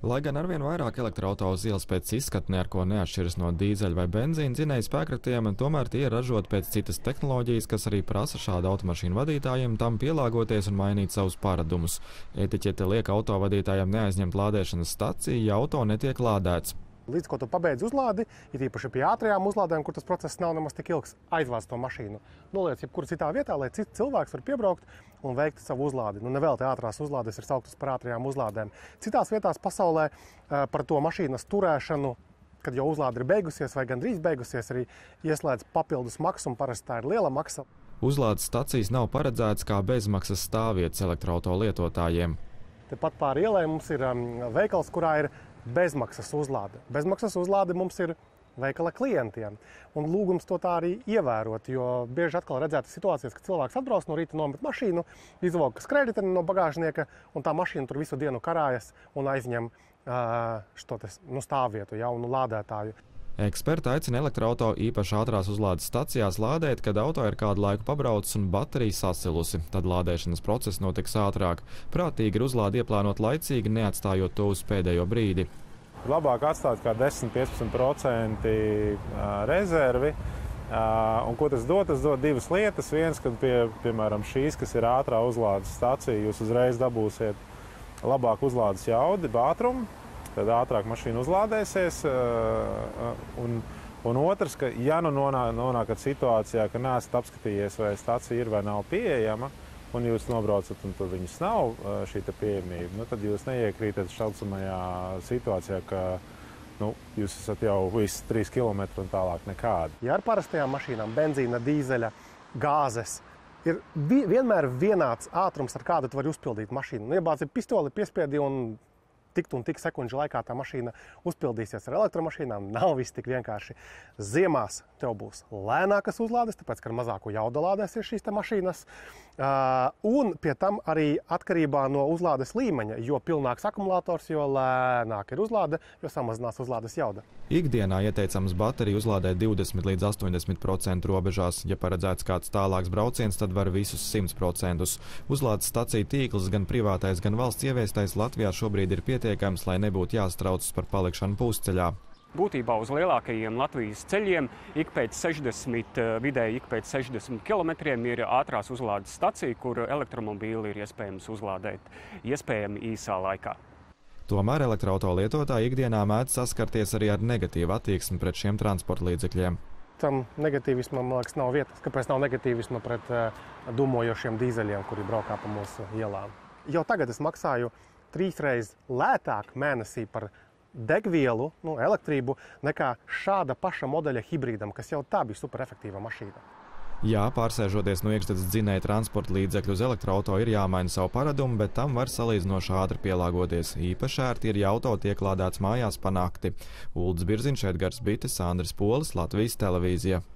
Lai gan arvien vairāk elektroautobusu uz ielas pēc izskata neko neatšķiras no dīzeļa vai benzīna dzinēju spēkratiem, tomēr tie ir ražoti pēc citas tehnoloģijas, kas arī prasa šādu automašīnu vadītājiem tam pielāgoties un mainīt savus paradumus. Etiķete liek autovadītājiem neaizņemt lādēšanas staciju, ja auto netiek lādēts. Līdz ko tu pabeidz uzlādi, ir īpaši pie ātrajām uzlādēm, kur tas process nav nemaz tik ilgs, aizvāc to mašīnu. Noliec jebkur citā vietā, lai cits cilvēks var piebraukt un veikt savu uzlādi. Nevelti ātrās uzlādes ir sauktas par ātrajām uzlādēm. Citās vietās pasaulē par to mašīnas turēšanu, kad jau uzlāde ir beigusies vai gandrīz beigusies, arī ieslēdz papildus maksu, un parasti tā ir liela maksa. Uzlādes stacijas nav paredzētas kā bezmaksas stāvvietas elektroauto lietotājiem. Tepat pāri ielai mums ir veikals, kurā ir bezmaksas uzlāde. Bezmaksas uzlāde mums ir veikala klientiem. Un lūgums to tā arī ievērot, jo bieži atkal redzētas situācijas, ka cilvēks atbrauc no rīta, nomet mašīnu, izvelkas krediteni no bagāžnieka, un tā mašīna tur visu dienu karājas un aizņem stāvvietu, jaunu lādētāju. Eksperti aicina elektroauto īpaši ātrās uzlādes stacijās lādēt, kad auto ir kādu laiku pabraucis un baterija sasilusi. Tad lādēšanas process notiks ātrāk. Prātīgi ir uzlādi ieplānot laicīgi, neatstājot to uz pēdējo brīdi. Labāk atstāt kā 10–15% rezervi. Un ko tas dod? Tas dod divas lietas. Viens, kad piemēram šīs, kas ir ātrā uzlādes stacija, jūs uzreiz dabūsiet labāku uzlādes jaudu, ātrumu. Tad ātrāk mašīna uzlādēsies. Un otrs, ka ja nu nonākat situācijā, ka neesat apskatījies, vai stacija ir vai nav pieejama, un jūs nobraucat un tur viņas nav šī pieejamība, tad jūs neiekrītat šaucamajā situācijā, ka jūs esat jau visi 3 km un tālāk nekādi. Ja ar parastajām mašīnām, benzīna, dīzeļa, gāzes, ir vienmēr vienāds ātrums, ar kādu tu vari uzpildīt mašīnu. Iebāzi pistoli, piespiedi un tik sekundžu laikā tā mašīna uzpildīsies. Ar elektromašīnām nav viss tik vienkārši. Ziemās tev būs lēnākas uzlādes, tāpēc, ka ar mazāku jaudu lādēsies šīs mašīnas. Un pie tam arī atkarībā no uzlādes līmeņa, jo pilnāks akumulators, jo lēnāk ir uzlāde, jo samazinās uzlādes jauda. Ikdienā ieteicams bateriju uzlādēt 20–80% robežās. Ja paredzēts kāds tālāks brauciens, tad var visus 100%. Uzlādes staciju tīkls, gan privātais, gan valsts ieviestais Latvijā šobrīd ir pietiekams, lai nebūtu jāstraucas par palikšanu pusceļā. Būtībā uz lielākajiem Latvijas ceļiem vidēji ik pēc 60 km ir ātrās uzlādes stacija, kur elektromobīli ir iespējams uzlādēt iespējami īsā laikā. Tomēr elektroauto lietotāji ikdienā mēdz saskarties arī ar negatīvu attieksmi pret šiem transporta līdzekļiem. Tam negatīvismam, man liekas, nav vietas. Kāpēc nav negatīvisma pret dūmojošiem dīzeļiem, kuri braukā pa mūsu ielām? Jau tagad es maksāju 3 reizes lētāk mēnesī par degvielu, elektrību, nekā šāda paša modeļa hibrīdam, kas jau tā bija superefektīva mašīna. Jā, pārsēžoties no iekšzemes dzinēja transporta līdzekļu uz elektroauto ir jāmaina savu paradumu, bet tam var salīdzinoši ātri pielāgoties. Īpaši ērti ir, ja auto tiek lādēts mājās pa nakti. Uldis Birziņš, Edgars Bites, Andris Polis, Latvijas televīzija.